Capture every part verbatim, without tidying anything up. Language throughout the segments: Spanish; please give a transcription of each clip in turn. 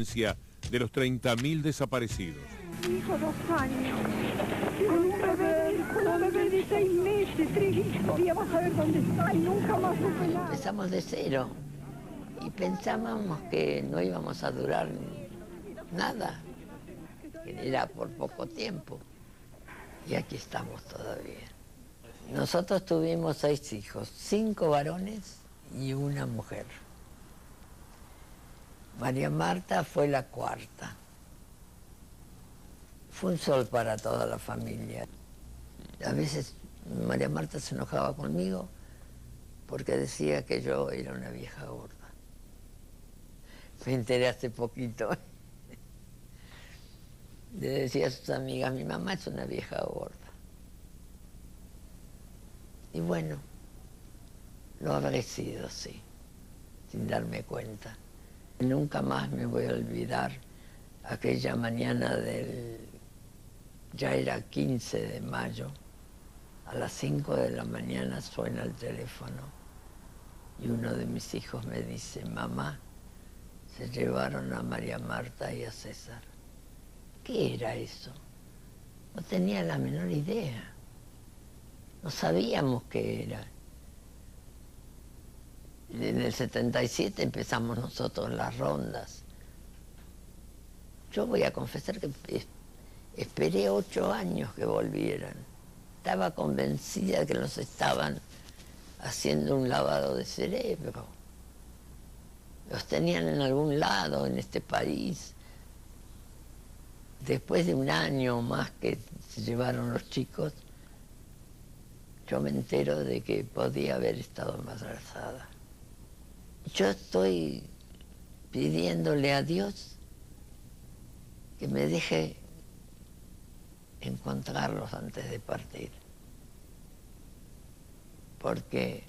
experiencia de los treinta mil desaparecidos. Mi hijo, dos años, con un bebé, con un bebé de seis meses, tres hijos, y vas a ver dónde está y nunca más supe nada. Empezamos de cero y pensábamos que no íbamos a durar nada, que era por poco tiempo, y aquí estamos todavía. Nosotros tuvimos seis hijos, cinco varones y una mujer. María Marta fue la cuarta. Fue un sol para toda la familia. A veces María Marta se enojaba conmigo porque decía que yo era una vieja gorda. Me enteré hace poquito. Le decía a sus amigas, mi mamá es una vieja gorda. Y bueno, lo habré sido, sí, sin darme cuenta. Nunca más me voy a olvidar aquella mañana del, ya era quince de mayo, a las cinco de la mañana suena el teléfono y uno de mis hijos me dice, mamá, se llevaron a María Marta y a César. ¿Qué era eso? No tenía la menor idea. No sabíamos qué era. En el setenta y siete empezamos nosotros las rondas. Yo voy a confesar que esperé ocho años que volvieran. Estaba convencida de que nos estaban haciendo un lavado de cerebro. Los tenían en algún lado en este país. Después de un año más que se llevaron los chicos, yo me entero de que podía haber estado embarazada. Yo estoy pidiéndole a Dios que me deje encontrarlos antes de partir. Porque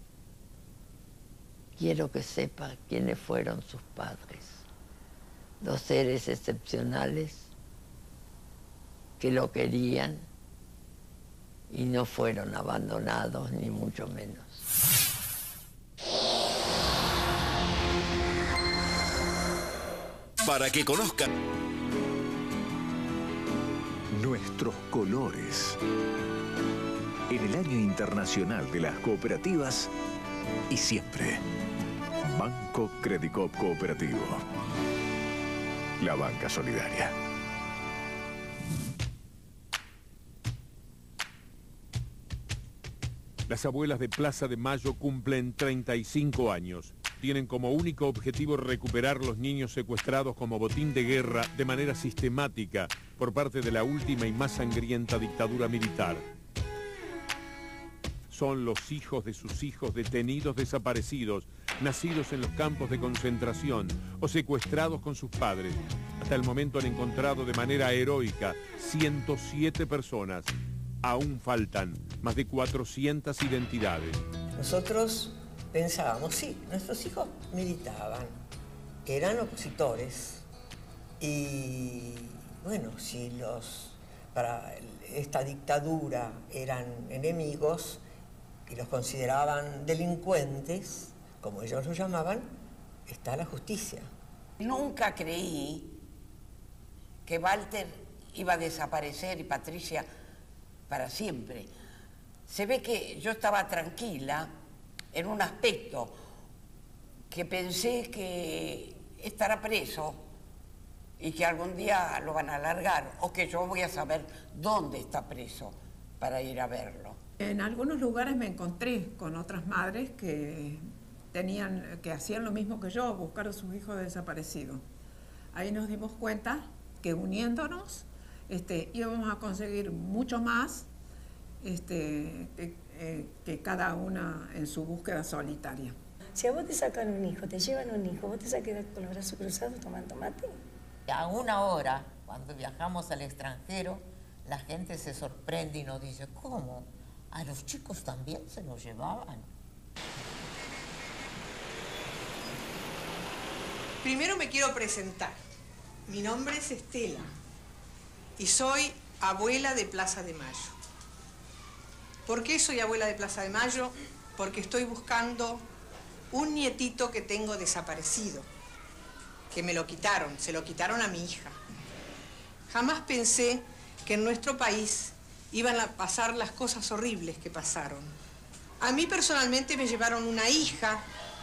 quiero que sepa quiénes fueron sus padres. Dos seres excepcionales que lo querían y no fueron abandonados, ni mucho menos. Para que conozcan nuestros colores. En el Año Internacional de las Cooperativas y siempre, Banco Credicop Cooperativo. La banca solidaria. Las abuelas de Plaza de Mayo cumplen treinta y cinco años. Tienen como único objetivo recuperar los niños secuestrados como botín de guerra de manera sistemática por parte de la última y más sangrienta dictadura militar. Son los hijos de sus hijos detenidos desaparecidos, nacidos en los campos de concentración o secuestrados con sus padres. Hasta el momento han encontrado de manera heroica ciento siete personas. Aún faltan más de cuatrocientas identidades. Nosotros pensábamos, sí, nuestros hijos militaban, eran opositores y bueno, si los para esta dictadura eran enemigos y los consideraban delincuentes, como ellos lo llamaban, está la justicia. Nunca creí que Walter iba a desaparecer y Patricia para siempre. Se ve que yo estaba tranquila en un aspecto, que pensé que estará preso y que algún día lo van a largar, o que yo voy a saber dónde está preso para ir a verlo. En algunos lugares me encontré con otras madres que tenían, que hacían lo mismo que yo, buscar a sus hijos desaparecidos. Ahí nos dimos cuenta que uniéndonos este, íbamos a conseguir mucho más este, que, eh, que cada una en su búsqueda solitaria. Si a vos te sacan un hijo, te llevan un hijo, ¿vos te vas a quedar con los brazos cruzados tomando mate? Aún ahora, cuando viajamos al extranjero, la gente se sorprende y nos dice, ¿cómo? ¿A los chicos también se los llevaban? Primero me quiero presentar. Mi nombre es Estela y soy abuela de Plaza de Mayo. ¿Por qué soy abuela de Plaza de Mayo? Porque estoy buscando un nietito que tengo desaparecido. que me lo quitaron, se lo quitaron a mi hija. Jamás pensé que en nuestro país iban a pasar las cosas horribles que pasaron. A mí personalmente me llevaron una hija,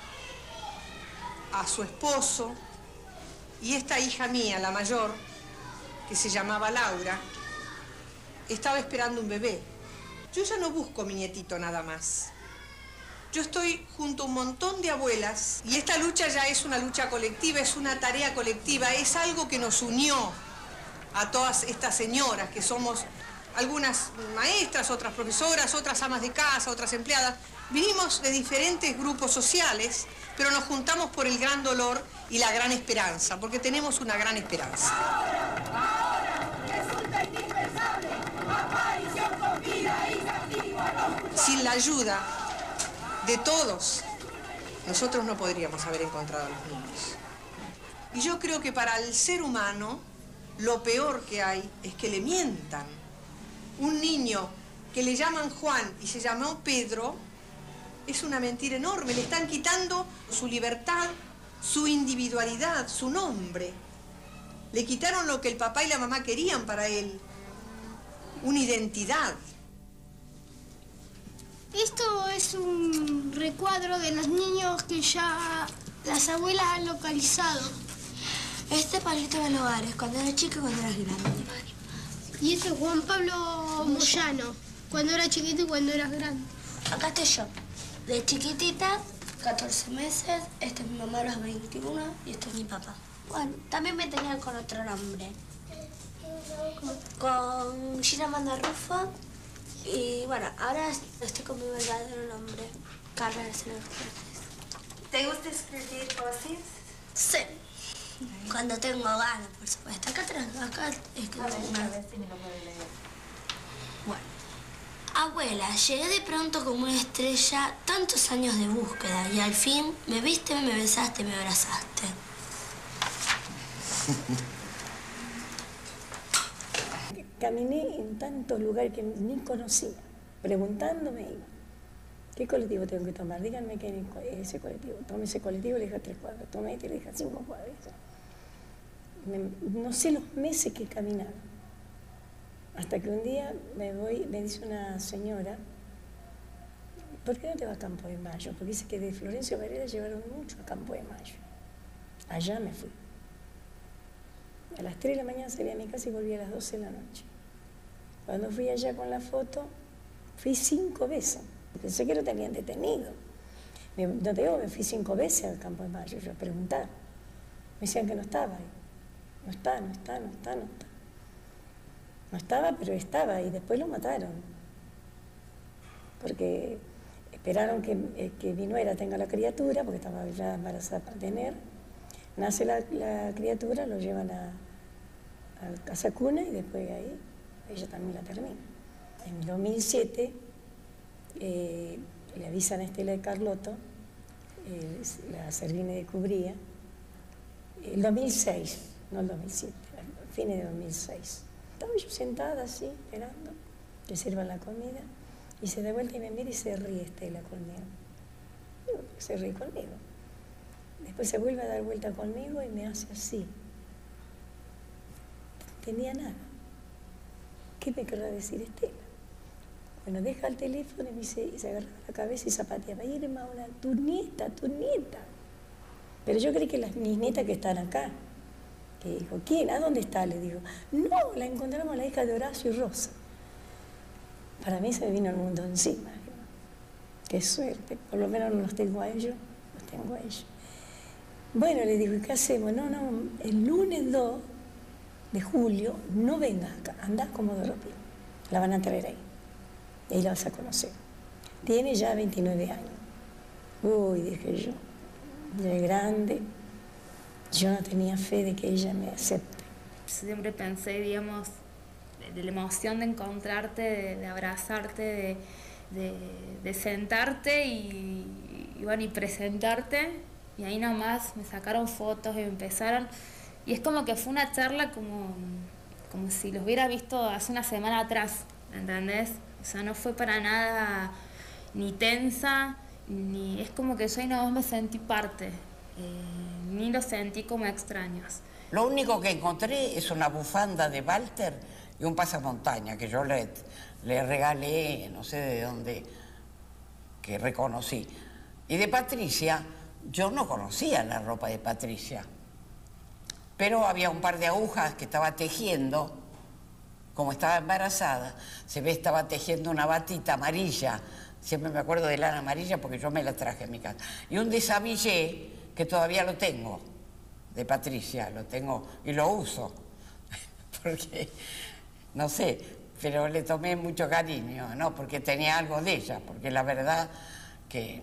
a su esposo, y esta hija mía, la mayor, que se llamaba Laura, estaba esperando un bebé. Yo ya no busco mi nietito nada más. Yo estoy junto a un montón de abuelas y esta lucha ya es una lucha colectiva, es una tarea colectiva, es algo que nos unió a todas estas señoras, que somos algunas maestras, otras profesoras, otras amas de casa, otras empleadas. Vinimos de diferentes grupos sociales, pero nos juntamos por el gran dolor y la gran esperanza, porque tenemos una gran esperanza. Ahora resulta indispensable aparición con vida y castigo a los... Sin la ayuda de todos, nosotros no podríamos haber encontrado a los niños. Y yo creo que para el ser humano, lo peor que hay es que le mientan. Un niño que le llaman Juan y se llamó Pedro, es una mentira enorme. Le están quitando su libertad, su individualidad, su nombre. Le quitaron lo que el papá y la mamá querían para él, una identidad. Esto es un recuadro de los niños que ya las abuelas han localizado. Este palito de hogares, cuando era chico y cuando era grande. Y este es Juan Pablo Moyano, cuando era chiquito y cuando era grande. Acá estoy yo, de chiquitita, catorce meses, esta es mi mamá a los veintiuno y este es mi papá. Bueno, también me tenían con otro nombre. Con Gina Amanda Rufo. Y bueno, ahora estoy con mi verdadero nombre, Carla Aracena Fuertes. ¿Te gusta escribir poesías? Sí. Cuando tengo ganas, por supuesto. Acá atrás, acá escribo una. Bueno. Abuela, llegué de pronto como una estrella, tantos años de búsqueda, y al fin me viste, me besaste, me abrazaste. Caminé en tantos lugares que ni conocía, preguntándome iba. ¿Qué colectivo tengo que tomar? Díganme que ese colectivo. Tomé ese colectivo y le dije a tres cuadras. Tomé este y le dije a cinco cuadras. Me, no sé los meses que caminaba. Hasta que un día me voy, me dice una señora, ¿por qué no te vas a Campo de Mayo? Porque dice que de Florencio Varela llevaron mucho a Campo de Mayo. Allá me fui. A las tres de la mañana salí a mi casa y volví a las doce de la noche. Cuando fui allá con la foto, fui cinco veces. Pensé que lo tenían detenido. Me, no te digo, me fui cinco veces al Campo de Mayo, yo a preguntar. Me decían que no estaba ahí. No está, no está, no está, no está. No estaba, pero estaba, y después lo mataron. Porque esperaron que, eh, que mi nuera tenga la criatura, porque estaba ya embarazada para tener. Nace la, la criatura, lo llevan a, a casa cuna y después ahí ella también la termina. En dos mil siete eh, le avisan a Estela de Carlotto, eh, la Servine de Cubría, el dos mil seis, no el dos mil siete, a fines de dos mil seis. Estaba yo sentada así, esperando que sirvan la comida, y se da vuelta y me mira y se ríe Estela conmigo. Digo, se ríe conmigo. Después se vuelve a dar vuelta conmigo y me hace así. No tenía nada. ¿Qué me querrá decir Estela? Bueno, deja el teléfono y me dice, y se agarraba la cabeza y zapateaba. Irma, una, tu nieta, tu nieta. Pero yo creí que las, mis nietas que están acá. Que dijo, ¿quién? ¿A dónde está? Le digo, no, la encontramos la hija de Horacio y Rosa. Para mí se me vino el mundo encima. Qué suerte, por lo menos no los tengo a ellos, los tengo a ellos. Bueno, le digo, ¿y qué hacemos? No, no, el lunes dos de julio no vengas acá, andás como Dorothy. La van a traer ahí. Y ahí la vas a conocer. Tiene ya veintinueve años. Uy, dije yo, ya es grande. Yo no tenía fe de que ella me acepte. Siempre pensé, digamos, de, de la emoción de encontrarte, de, de abrazarte, de, de, de sentarte y, y, bueno, y presentarte. Y ahí nomás me sacaron fotos y me empezaron. Y es como que fue una charla como, como si los hubiera visto hace una semana atrás, ¿entendés? O sea, no fue para nada ni tensa, ni es como que yo ahí nomás me sentí parte. Eh, ni los sentí como extraños. Lo único que encontré es una bufanda de Walter y un pasamontaña que yo le, le regalé, no sé de dónde, que reconocí. Y de Patricia, yo no conocía la ropa de Patricia, pero había un par de agujas que estaba tejiendo, como estaba embarazada, se ve estaba tejiendo una batita amarilla, siempre me acuerdo de lana amarilla porque yo me la traje a mi casa, y un desabillé que todavía lo tengo, de Patricia, lo tengo y lo uso, porque, no sé, pero le tomé mucho cariño, ¿no? Porque tenía algo de ella, porque la verdad que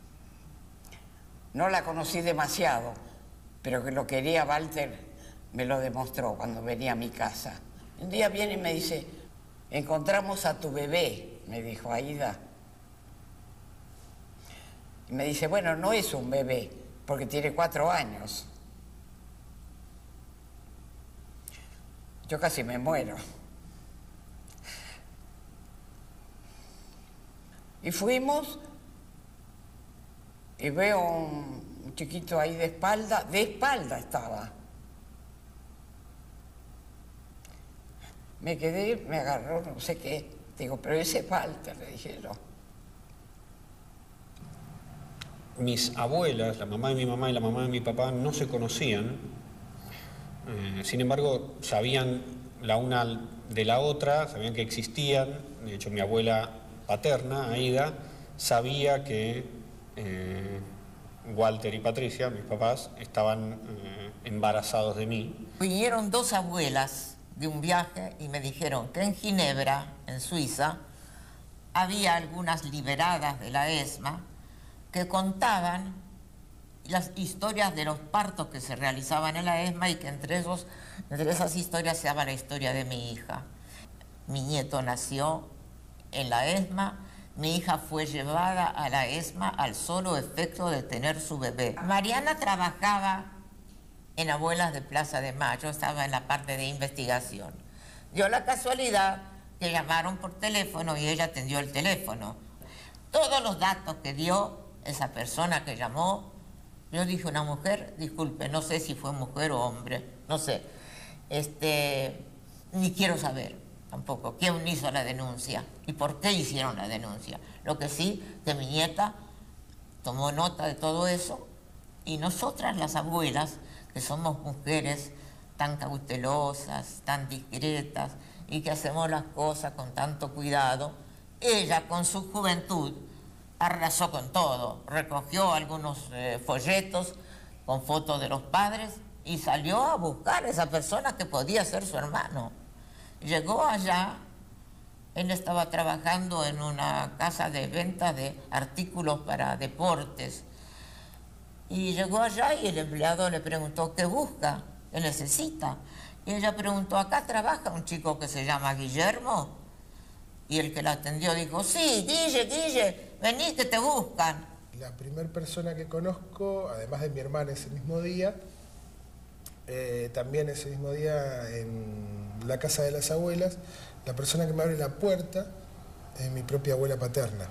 no la conocí demasiado, pero que lo quería Walter me lo demostró cuando venía a mi casa. Un día viene y me dice, encontramos a tu bebé, me dijo Aida. Y me dice, bueno, no es un bebé, porque tiene cuatro años. Yo casi me muero. Y fuimos, y veo un chiquito ahí de espalda, de espalda estaba. Me quedé, me agarró, no sé qué. Digo, pero ese es Walter, le dije yo. Mis abuelas, la mamá de mi mamá y la mamá de mi papá, no se conocían. Eh, sin embargo, sabían la una de la otra, sabían que existían. De hecho, mi abuela paterna, Aida, sabía que eh, Walter y Patricia, mis papás, estaban eh, embarazados de mí. Vinieron dos abuelas de un viaje y me dijeron que en Ginebra, en Suiza, había algunas liberadas de la ESMA que contaban las historias de los partos que se realizaban en la ESMA y que entre, esos, entre esas historias se daba la historia de mi hija. Mi nieto nació en la ESMA, mi hija fue llevada a la ESMA al solo efecto de tener su bebé. Mariana trabajaba en Abuelas de Plaza de Mayo, estaba en la parte de investigación. Dio la casualidad que llamaron por teléfono y ella atendió el teléfono. Todos los datos que dio esa persona que llamó, yo dije una mujer, disculpe, no sé si fue mujer o hombre, no sé, este, ni quiero saber tampoco quién hizo la denuncia y por qué hicieron la denuncia. Lo que sí, que mi nieta tomó nota de todo eso y nosotras las abuelas, que somos mujeres tan cautelosas, tan discretas y que hacemos las cosas con tanto cuidado, ella con su juventud arrasó con todo, recogió algunos eh, folletos con fotos de los padres y salió a buscar a esa persona que podía ser su hermano. Llegó allá, él estaba trabajando en una casa de venta de artículos para deportes, y llegó allá y el empleado le preguntó, ¿qué busca? ¿Qué necesita? Y ella preguntó, ¿acá trabaja un chico que se llama Guillermo? Y el que la atendió dijo, sí, Guille, Guille, vení que te buscan. La primera persona que conozco, además de mi hermana ese mismo día, eh, también ese mismo día en la casa de las abuelas, la persona que me abre la puerta es mi propia abuela paterna,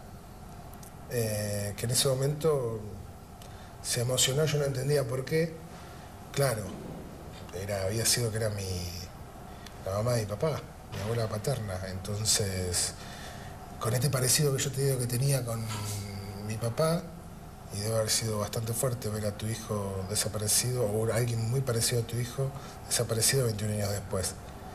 eh, que en ese momento se emocionó, yo no entendía por qué. Claro, era, había sido que era mi, la mamá de mi papá, mi abuela paterna. Entonces, con este parecido que yo te digo que tenía con mi papá, y debe haber sido bastante fuerte ver a tu hijo desaparecido, o alguien muy parecido a tu hijo desaparecido veintiún años después.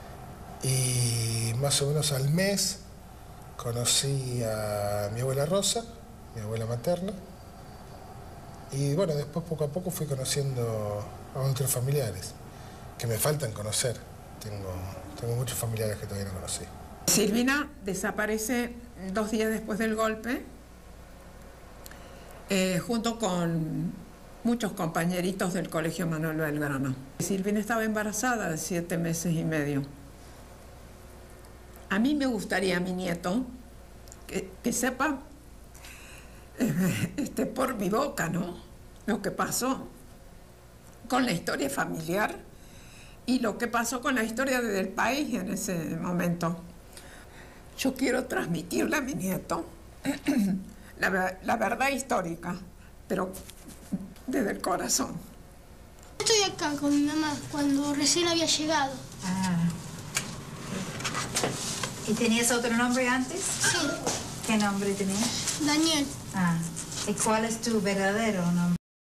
Y más o menos al mes conocí a mi abuela Rosa, mi abuela materna, y bueno, después poco a poco fui conociendo a otros familiares que me faltan conocer. Tengo, tengo muchos familiares que todavía no conocí. Silvina desaparece dos días después del golpe, eh, junto con muchos compañeritos del Colegio Manuel Belgrano. Silvina estaba embarazada de siete meses y medio. A mí me gustaría, mi nieto, que, que sepa eh, este, por mi boca, ¿no?, lo que pasó con la historia familiar y lo que pasó con la historia del país en ese momento. Yo quiero transmitirle a mi nieto la, la verdad histórica, pero desde el corazón. Estoy acá con mi mamá, cuando recién había llegado. Ah. ¿Y tenías otro nombre antes? Sí. ¿Qué nombre tenías? Daniel. Ah. ¿Y cuál es tu verdadero nombre?